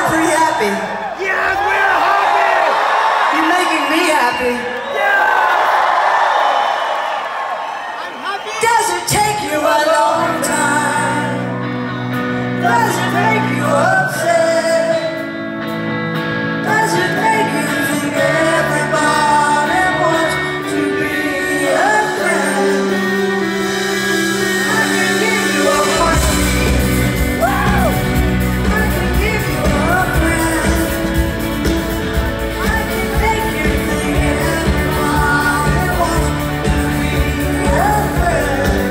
pretty happy. Yes, we're happy! You're making me happy. I'm happy! Does it take you a long time? Does it make you upset? Does it make you think everybody wants to be a friend? I can give you a heartbeat. Woo! I can give you a friend. I can make you think everybody wants to be a friend.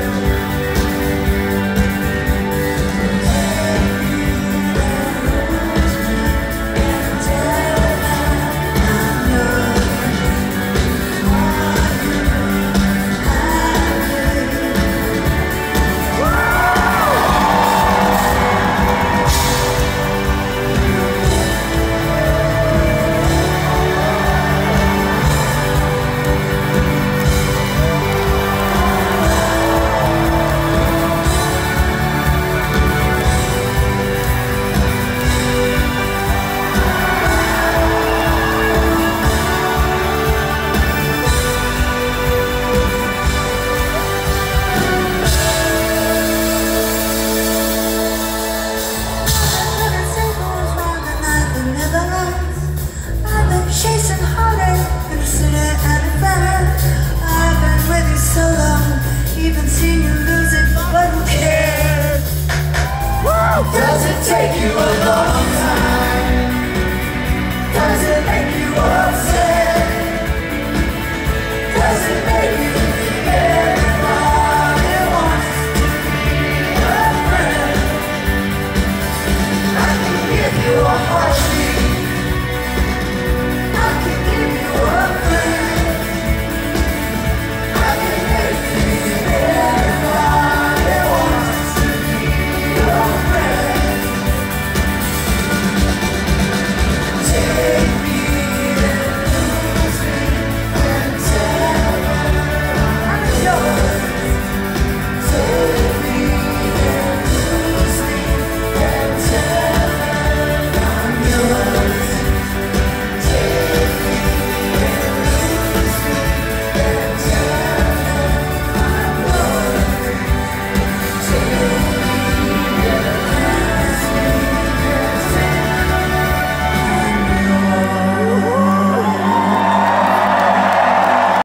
Chasing heartache in the city and in Venice. I've been with you so long, even seen you lose it, but who cares? Does it take you a long time?